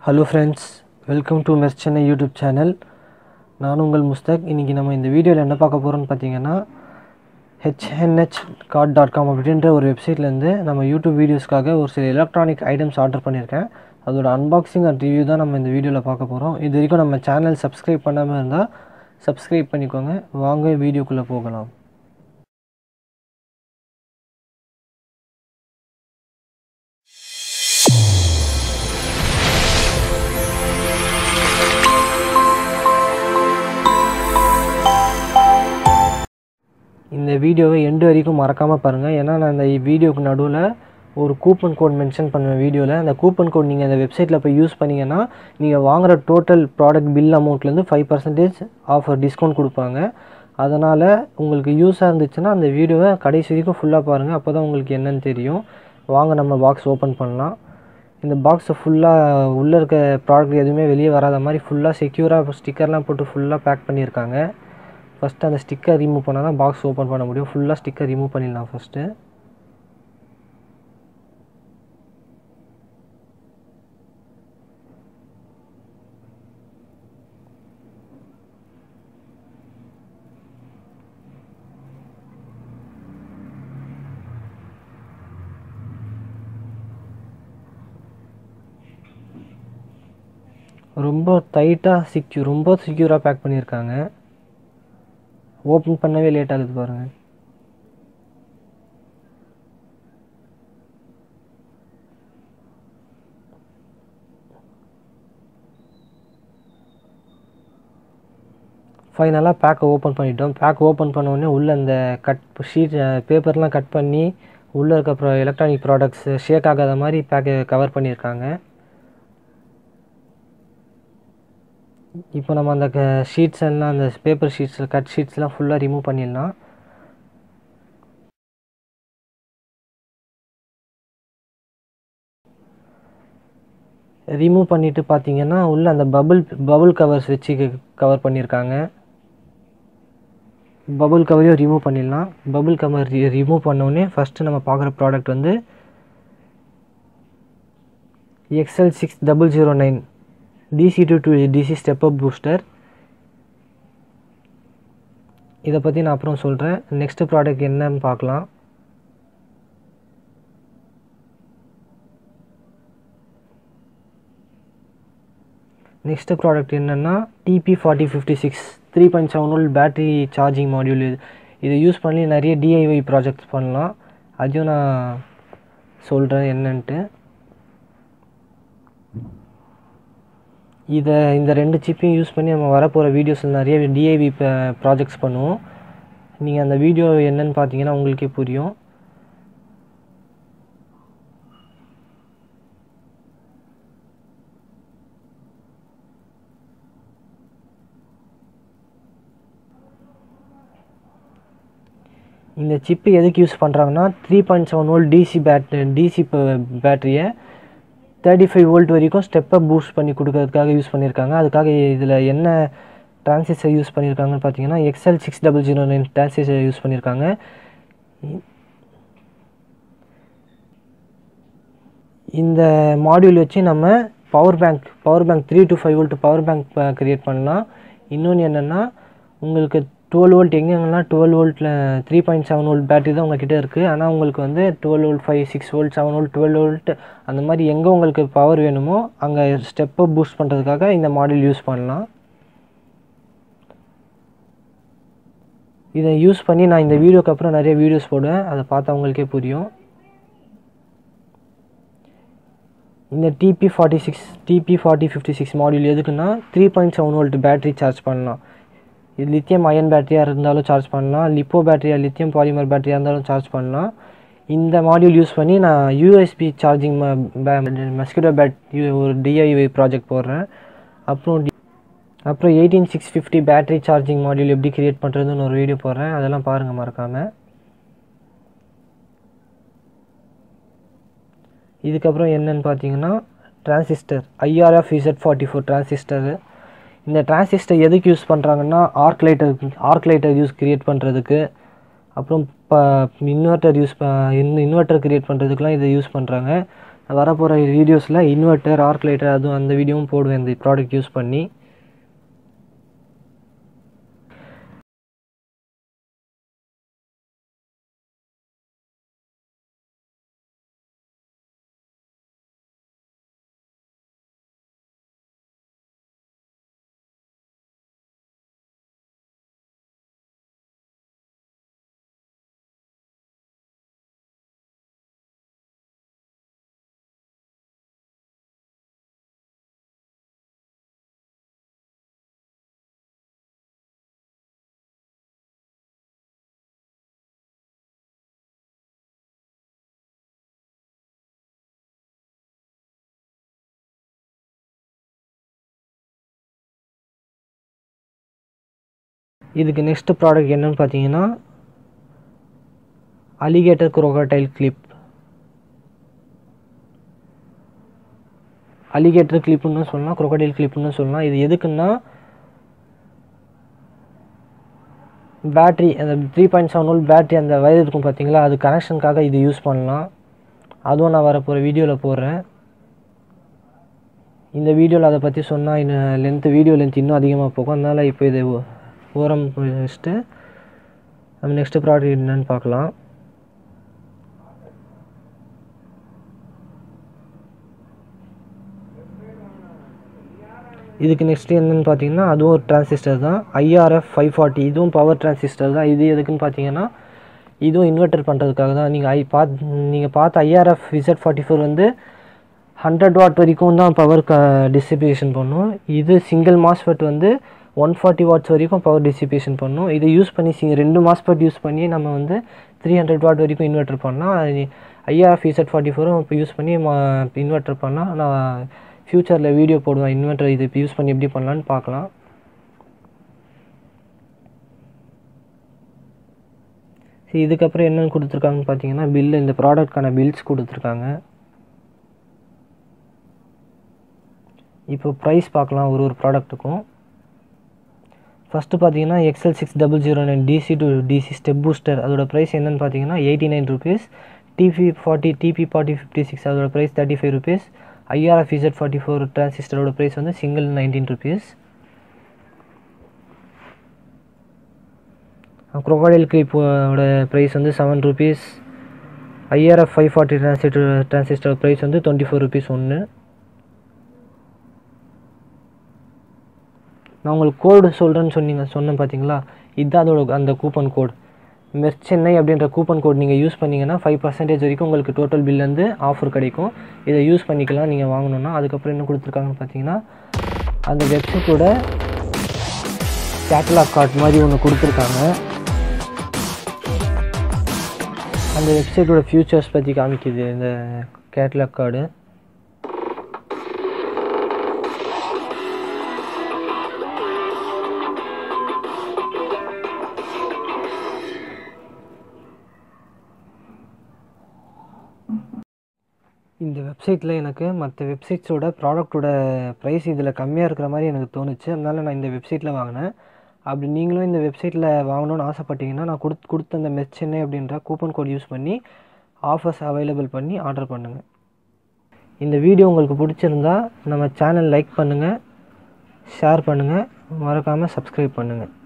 Hello friends, welcome to Mesh Chennai YouTube channel. நான் உங்கள் முஸ்தக். இன்றைக்கி நம்ம இந்த வீடியோவில் என்ன பார்க்க போகிறோம்னு பார்த்தீங்கன்னா hnhcard.com அப்படின்ற ஒரு வெப்சைட்லேருந்து நம்ம யூடியூப் வீடியோஸ்க்காக ஒரு சில எலக்ட்ரானிக் ஐட்டம்ஸ் ஆர்டர் பண்ணியிருக்கேன். அதோட அன்பாக்சிங் அண்ட் ரிவ்யூ தான் நம்ம இந்த வீடியோவில் பார்க்க போகிறோம். இது வரைக்கும் நம்ம சேனல் சப்ஸ்கிரைப் பண்ணாமல் இருந்தால் சப்ஸ்கிரைப் பண்ணிக்கோங்க. வாங்க வீடியோக்குள்ளே போகலாம். இந்த வீடியோவை எண்டு வரைக்கும் மறக்காமல் பாருங்கள். ஏன்னா நான் இந்த வீடியோக்கு நடுவில் ஒரு கூப்பன் கோட் மென்ஷன் பண்ணுவேன் வீடியோவில். அந்த கூப்பன் கோட் நீங்கள் அந்த வெப்சைட்டில் போய் யூஸ் பண்ணிங்கன்னா நீங்கள் வாங்குகிற டோட்டல் ப்ராடக்ட் பில் அமௌண்ட்லேருந்து 5% ஆஃபர் டிஸ்கவுண்ட் கொடுப்பாங்க. அதனால் உங்களுக்கு யூஸாக இருந்துச்சுன்னா அந்த வீடியோவை கடைசி வரைக்கும் ஃபுல்லாக பாருங்கள். அப்போ தான் உங்களுக்கு என்னென்னு தெரியும். வாங்க நம்ம பாக்ஸ் ஓப்பன் பண்ணலாம். இந்த பாக்ஸை ஃபுல்லாக உள்ளே இருக்க ப்ராடக்ட் எதுவுமே வெளியே வராத மாதிரி ஃபுல்லாக செக்யூராக ஸ்டிக்கர்லாம் போட்டு ஃபுல்லாக பேக் பண்ணியிருக்காங்க. ஃபஸ்ட்டு அந்த ஸ்டிக்கர் ரிமூவ் பண்ணால் தான் பாக்ஸ் ஓப்பன் பண்ண முடியும். ஃபுல்லாக ஸ்டிக்கர் ரிமூவ் பண்ணிடலாம் ஃபஸ்ட்டு. ரொம்ப டைட்டாக ரொம்ப செக்யூராக பேக் பண்ணியிருக்காங்க. ஓப்பன் பண்ணவே லேட் ஆகுது பாருங்கள். ஃபைனலாக பேக்கை ஓப்பன் பண்ணிட்டோம். பேக் ஓப்பன் பண்ணோடனே உள்ளே அந்த பேப்பர்லாம் கட் பண்ணி உள்ளே இருக்க எலக்ட்ரானிக் ப்ராடக்ட்ஸ் ஷேக் ஆகாத மாதிரி பேக்கை கவர் பண்ணியிருக்காங்க. இப்போ நம்ம அந்த ஷீட்ஸ் எல்லாம் அந்த பேப்பர் ஷீட்ஸ் கட் ஷீட்ஸ்லாம் ஃபுல்லாக ரிமூவ் பண்ணிடலாம். ரிமூவ் பண்ணிவிட்டு பார்த்தீங்கன்னா உள்ளே அந்த பபுள் கவர்ஸ் வச்சு கவர் பண்ணியிருக்காங்க. பபுள் கவரையும் ரிமூவ் பண்ணிடலாம். பபுள் கவர் ரிமூவ் பண்ணோடனே ஃபஸ்ட்டு நம்ம பார்க்குற ப்ராடக்ட் வந்து XL6009 DC to DC step up booster. இதை பற்றி நான் அப்புறம் சொல்கிறேன். நெக்ஸ்ட்டு ப்ராடக்ட் என்னன்னு பார்க்கலாம். நெக்ஸ்ட்டு ப்ராடக்ட் என்னென்னா TP4056 3.7V battery charging module. இதை யூஸ் பண்ணி நிறைய DIY ப்ராஜெக்ட்ஸ் பண்ணலாம். அதையும் நான் சொல்கிறேன் என்னன்ட்டு. இந்த ரெண்டு சிப்பையும் யூஸ் பண்ணி நம்ம வரப்போகிற வீடியோஸில் நிறைய DIY ப்ராஜெக்ட்ஸ் பண்ணுவோம். நீங்கள் அந்த வீடியோ என்னன்னு பார்த்தீங்கன்னா உங்களுக்கே புரியும். இந்த சிப்பு எதுக்கு யூஸ் பண்ணுறாங்கன்னா 3.7V டிசி பேட்டரியை 35V வரைக்கும் ஸ்டெப்-அப் பூஸ்ட் பண்ணி கொடுக்கறதுக்காக யூஸ் பண்ணியிருக்காங்க. அதுக்காக இதில் என்ன டிரான்சிஸ்டர் யூஸ் பண்ணியிருக்காங்கன்னு பார்த்தீங்கன்னா XL6009 டிரான்சிஸ்டர் யூஸ் பண்ணியிருக்காங்க. இந்த மாடியூல் வச்சு நம்ம power bank 3 to 5V power bank create பண்ணலாம். இன்னொன்று என்னென்னா உங்களுக்கு 12V எங்கெங்கெல்லாம் 12V 3.7V பேட்டரி தான் உங்கள்கிட்ட இருக்குது. ஆனால் உங்களுக்கு வந்து 12V 5, 6V, 7V, 12V அந்த மாதிரி எங்கே உங்களுக்கு பவர் வேணுமோ அங்கே ஸ்டெப்பை பூஸ்ட் பண்ணுறதுக்காக இந்த மாடியூல் யூஸ் பண்ணலாம். இதை யூஸ் பண்ணி நான் இந்த வீடியோக்கு அப்புறம் நிறைய வீடியோஸ் போடுவேன். அதை பார்த்தா உங்களுக்கே புரியும். இந்த TP4056 மாடியூல் எதுக்குன்னா 3.7V பேட்டரி சார்ஜ் பண்ணலாம். இது லித்தியம் அயன் பேட்டரியாக இருந்தாலும் சார்ஜ் பண்ணலாம். லிப்போ பேட்டரியாக லித்தியம் பாலிமர் பேட்டரியாக இருந்தாலும் சார்ஜ் பண்ணலாம். இந்த மாடியூல் யூஸ் பண்ணி நான் USB சார்ஜிங் மஸ்கிட்டோ ஒரு DIY ப்ராஜெக்ட் போடுறேன். அப்புறம் 18650 பேட்டரி சார்ஜிங் மாடியூல் எப்படி க்ரியேட் பண்ணுறதுன்னு ஒரு வீடியோ போடுறேன். அதெல்லாம் பாருங்கள் மறக்காமல். இதுக்கப்புறம் என்னென்னு பார்த்தீங்கன்னா டிரான்சிஸ்டர் IRF Z44 டிரான்சிஸ்டரு. இந்த டிரான்சிஸ்டர் எதுக்கு யூஸ் பண்ணுறாங்கன்னா ஆர்க் லைட்டர் க்ரியேட் பண்ணுறதுக்கு, அப்புறம் இன்வெர்ட்டர் க்ரியேட் பண்ணுறதுக்குலாம் இதை யூஸ் பண்ணுறாங்க. வரப்போகிற வீடியோஸில் இன்வெர்ட்டர், ஆர்க் லைட்டர் அதுவும் அந்த வீடியோவும் போடுவேன் இந்த ப்ராடக்ட் யூஸ் பண்ணி. இதுக்கு நெக்ஸ்ட் ப்ராடக்ட் என்னன்னு பார்த்தீங்கன்னா அலிகேட்டர் crocodile கிளிப். அலிகேட்டர் கிளிப்புன்னு சொல்லலாம், crocodile கிளிப்புன்னு சொல்லலாம். இது எதுக்குன்னா பேட்ரி, அந்த 3.7 வோல்ட் பேட்ரி அந்த வயர் இருக்கும் பார்த்தீங்களா, அது கனெக்ஷனுக்காக இது யூஸ் பண்ணலாம். அதுவும் நான் வரப்போகிற வீடியோவில் போடுறேன். இந்த வீடியோவில் அதை பற்றி சொன்னால் இன்னும் வீடியோ லென்த் இன்னும் அதிகமாக போகும். அதனால் இப்போ இது ஓரம் வச்சுட்டு நம்ம நெக்ஸ்ட் ப்ராடக்ட் என்னன்னு பார்க்கலாம். இதுக்கு நெக்ஸ்ட்டு என்னென்னு பார்த்தீங்கன்னா அதுவும் ஒரு டிரான்சிஸ்டர் தான், IRF 540. இதுவும் பவர் டிரான்சிஸ்டர் தான். இது எதுக்குன்னு பார்த்தீங்கன்னா இதுவும் இன்வெர்ட்டர் பண்ணுறதுக்காக தான். நீங்கள் பார்த்த IRF Z44 வந்து 100 வாட் வரைக்கும் தான் பவர் டிஸ்ட்ரிபியூஷன் பண்ணும். இது சிங்கிள் மாஸ்ஃபெட் வந்து 140 வாட்ஸ் வரைக்கும் பவர் டிஸ்ட்ரிபியூஷன் பண்ணும். இதை யூஸ் பண்ணி 2 மாஸ்ஃபெட் யூஸ் பண்ணி நம்ம வந்து 300 வாட் வரைக்கும் இன்வெர்ட்டர் பண்ணலாம். IRF Z44 இப்போ யூஸ் பண்ணி இன்வெர்ட்டர் பண்ணால் நான் ஃப்யூச்சரில் வீடியோ போடுவேன். இன்வெர்ட்டர் இது இப்போ யூஸ் பண்ணி எப்படி பண்ணலான்னு பார்க்கலாம். இதுக்கப்புறம் என்னென்னு கொடுத்துருக்காங்கன்னு பார்த்தீங்கன்னா பில்லு, இந்த ப்ராடக்ட்கான பில்ஸ் கொடுத்துருக்காங்க. இப்போ ப்ரைஸ் பார்க்கலாம் ஒரு ப்ராடக்ட்டுக்கும். ஃபஸ்ட்டு பார்த்தீங்கன்னா XL6009 DC to DC step booster, அதோட ப்ரைஸ் என்னென்னு பார்த்தீங்கன்னா 89 ருபீஸ். TP4056 அதோட ப்ரைஸ் 35 ருபீஸ். IRF Z44 டிரான்சிஸ்டரோட ப்ரைஸ் வந்து சிங்கிள் 19 ருபீஸ். crocodile கிளிப்போட ப்ரைஸ் வந்து 7 ருபீஸ். IRF 540 டிரான்சிஸ்டரோட ப்ரைஸ் வந்து 24 ருபீஸ் ஒன்று. நான் உங்களுக்கு கோடு சொல்கிறேன்னு சொன்னேன் பார்த்தீங்களா, இதுதான் அதோட அந்த கூப்பன் கோட். மெர்ச்சென்னை அப்படின்ற கூப்பன் கோட் நீங்கள் யூஸ் பண்ணிங்கன்னா 5% வரைக்கும் உங்களுக்கு டோட்டல் பில்லேருந்து ஆஃபர் கிடைக்கும். இதை யூஸ் பண்ணிக்கலாம் நீங்கள் வாங்கணுன்னா. அதுக்கப்புறம் என்ன கொடுத்துருக்காங்கன்னு பார்த்தீங்கன்னா அந்த வெப்சைட்டோட கேட்டலாக் கார்டு மாதிரி ஒன்று கொடுத்துருக்காங்க. அந்த வெப்சைட்டோட ஃபியூச்சர்ஸ் பற்றி காமிக்குது இந்த கேட்டலாக் கார்டு. இந்த வெப்சைட்டில் எனக்கு மற்ற வெப்சைட்ஸோட ப்ராடக்டோட ப்ரைஸ் இதில் கம்மியாக இருக்கிற மாதிரி எனக்கு தோணுச்சு. அதனால் நான் இந்த வெப்சைட்டில் வாங்கினேன். அப்படி நீங்களும் இந்த வெப்சைட்டில் வாங்கணுன்னு ஆசைப்பட்டீங்கன்னா நான் கொடுத்த அந்த மெர்ச்சென்னை அப்படின்ற கூப்பன் கோட் யூஸ் பண்ணி ஆஃபர்ஸ் அவைலபிள் பண்ணி ஆர்டர் பண்ணுங்கள். இந்த வீடியோ உங்களுக்கு பிடிச்சிருந்தா நம்ம சேனல் லைக் பண்ணுங்கள், ஷேர் பண்ணுங்கள், மறக்காமல் சப்ஸ்கிரைப் பண்ணுங்கள்.